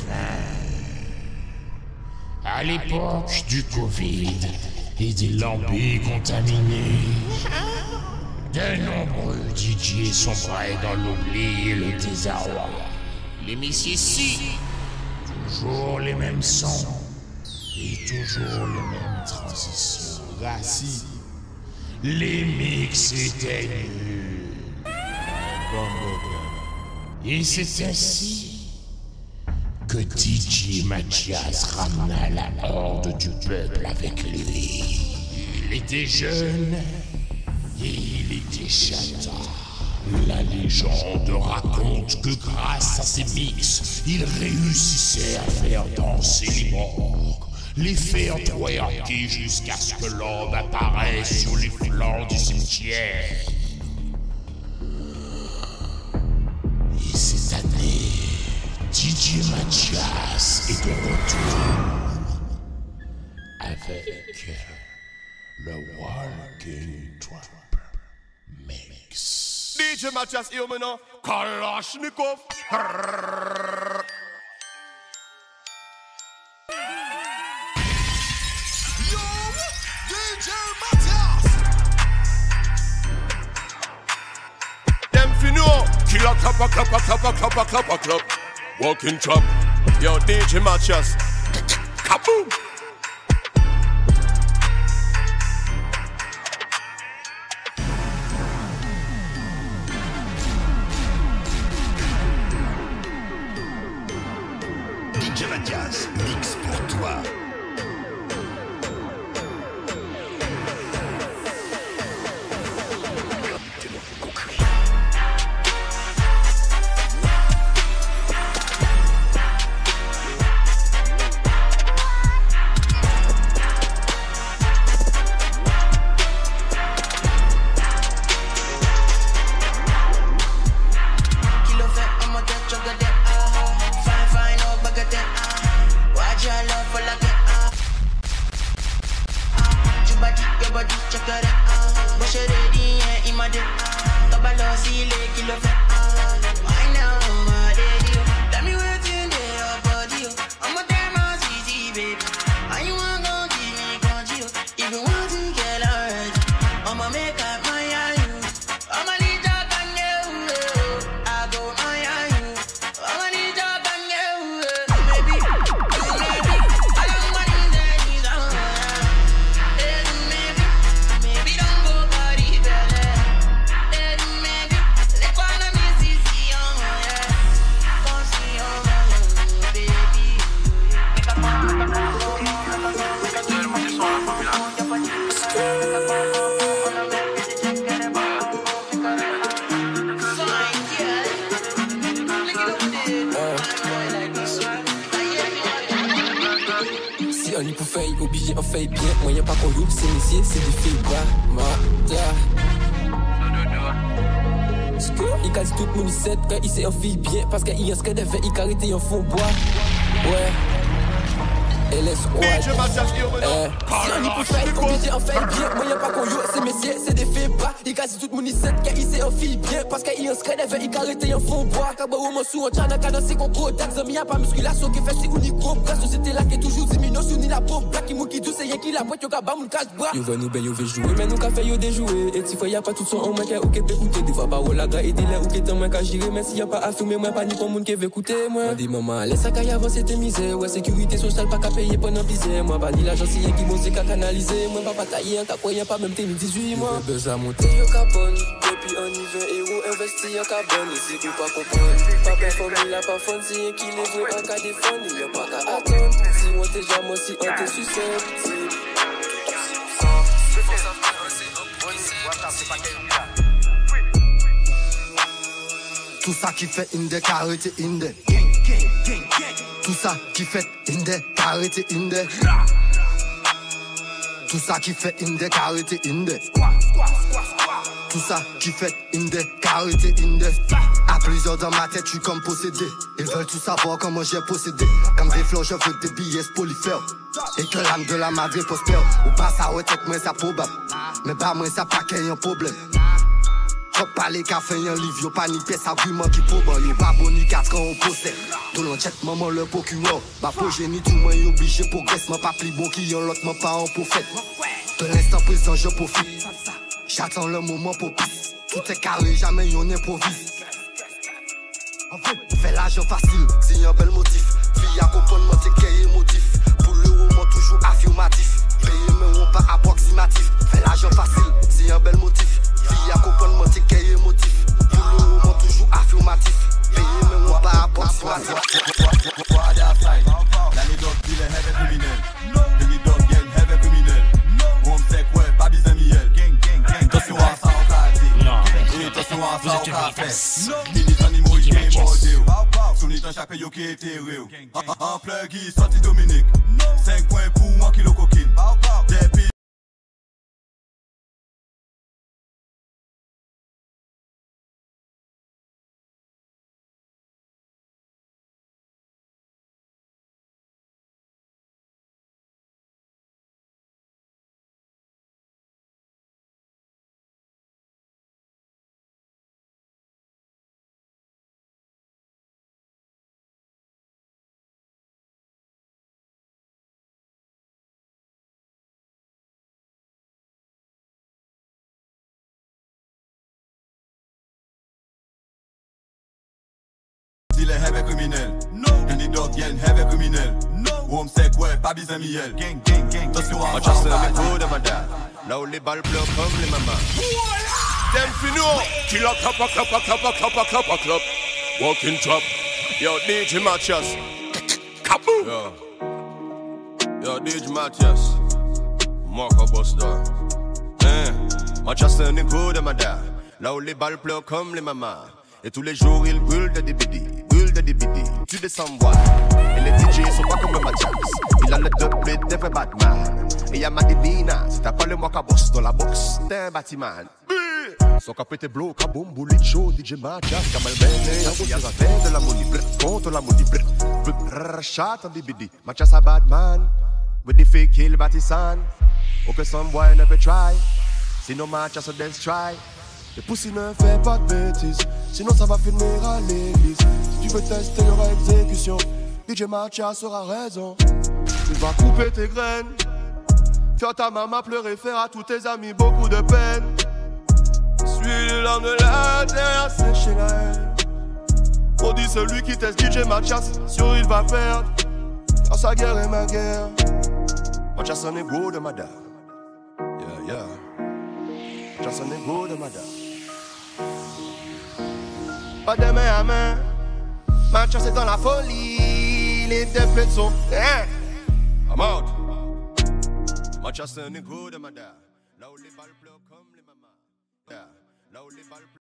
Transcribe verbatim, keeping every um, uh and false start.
À l'époque du Covid et des lambis contaminés, de nombreux D J sombraient dans l'oubli et le désarroi. Les Mississippi, toujours les mêmes sons et toujours les mêmes transitions. Rassi. Les mix étaient nuls. Et c'est ainsi que D J Mathias ramena la horde du peuple avec lui. Il était jeune et il était chata. La légende raconte que grâce à ses mix, il réussissait à faire danser les morts, les faire twerker jusqu'à ce que l'homme apparaisse sur les flancs du cimetière. Et cette année, D J Mathias est de retour avec le Walking Trap Mix. D J Mathias, you know, Kalashnikov. Yo, D J Mathias. Them finno, killer clapper, clapper, clapper, clapper, clapper, clap. Walking trap. Yo, D J Mathias. Kaboom. D J Mathias, mix pour toi. Parce qu'il y a ce qu'elle fait, il carité en fond bois. Ouais. Et laisse quoi. Eh. Si on y peut faire, il obligé en fait bien. Moi y'a pas qu'on yo, c'est messieurs, c'est des faits bas. Il casse tout le monde, il sait qu'il s'est en fille bien. Parce qu'il y a ce qu'elle fait, il carité en fond bois. Kaba ou mon sou, on tient à danser qu'on contact. Zami y'a pas musculation qui fait si on y gros. La société là qui est toujours diminuée, si on y la pauvre. Black, il mou qui douce, c'est y'a qui la boîte, yo kaba moun cache bois. Yo va nous ben, yo veut jouer, mais nous qu'a fait yo déjouer. Et si fois y'a pas tout son en main, ou qui peut écouter. Des fois, bah, ou la gars, et des là, ou qui est en main qu'à gérer. Mais si y'a pas à fumer, moi, pas ni pour moun qui veut écouter, moi. Dis maman, laisse ça qu'à avancer tes misères. Ouais, sécurité sociale, pas qu'à payer pendant bizarre. Moi, pas ni l'argent, si y'a qui bosse, qu'à canaliser. Moi, pas batailler, qu'à croyant pas même t'es dix-huit mois. Yo besoin monter, yo carbone. Depuis on y veut, et où investir en carbone. Ici, ou pas comprendre. Pas performer, la pas fond, si y'a qui les veut, en cas défendre. Y'a pas qu'à attendre. Si on t'est jamais, si on t'est susceptible. Tout ça qui fait inde, carité inde. Tout ça qui fait inde, carité inde. Tout ça qui fait inde, carité inde. Tout ça qui fait inde, carité inde. À plusieurs dans ma tête, je suis comme possédé. Ils veulent tout savoir comment j'ai possédé. Comme des fleurs, je veux des billets polifères. Et que l'âme de la madre prospère. Ou pas ça, ouais, tête, moi, ça probable. Mais pas moi, ça pas qu'il y a un problème. Faut pas les cafés, un livre, y'a pas ni pièce argument qui prouvent. Y'a pas bon ni quatre quand on possède. Tout le monde jet maman le procureur. Bah progénie tout moi obligé progresse. M'en pas plus bon qui yon l'autre m'en pas en prophète. De l'instant présent je profite. J'attends le moment pour pisse. Tout est carré, jamais yon improvise. Fais l'argent facile, c'est un bel motif. Fille à comprendre moi t'es qu'est émotif. Pour le roman toujours affirmatif. Payer mais on pas approximatif. Fais l'argent facile, c'est un bel motif. Fille à comprendre moi t'es qu'est émotif. Pour le roman toujours affirmatif. Payer mais on pas approximatif. La les dogs disent heavy criminel. Les dogs gagnent heavy criminel. On sait quoi, pas besoin de miel. Attention à ça au café. Attention à ça au café. Ministre animaux, il est mordé. Souni t'en chape yo qui était réel. En plug, il sorti Dominique. cinq points pour un kilo coquine. Depuis il est heavy criminel. Et les dogs gagnent heavy criminel. On sait quoi, pas besoin de miel. Attention à ça au café. Là où les balles pleurent comme les mamans. Them fino, kill a clap a clap a clap a clap a clap a clap. Walking trap, yo D J Mathias. Kaboom! Yo, yo D J Mathias. Marco Buster. Hein, Mathias c'est un écho de madame. Là où les balles pleurent comme les mamans. Et tous les jours il brûle de D B D, brûle de D B D. Tu descends boire. Et les D J sont pas comme Mathias. Il a le double de vrai Batman. Et y'a Madinina, si t'as pas le mock à boss dans la box, t'es un bâtiment. Son cap était blow, kaboom, bullet show, D J Mathias, Kamal Bene, y'a la tête de la money, contre la money, chat en D B D. Mathias a Batman, with the fake kill Batisan. Ok, some boy never try. Sinon Mathias a dance try. Les poussines ne fais pas de bêtises, sinon ça va finir à l'église. Si tu veux tester, y'aura exécution. D J Mathias aura raison. Il va couper tes graines, faire ta maman pleurer, faire à tous tes amis beaucoup de peine. Suis les larmes de la terre, sécher la haine. On dit celui qui teste D J Mathias, sûr il va perdre. Car sa guerre est ma guerre. Mathias en est gros de madame. Yeah, yeah. Mathias en est gros de madame. Pas de main à main, Mathias est dans la folie. Les templates sont. Hein? I'm out. Mathias c'est un égo de madame. Là où les balles pleurent comme les mamans. Yeah. Là où les balles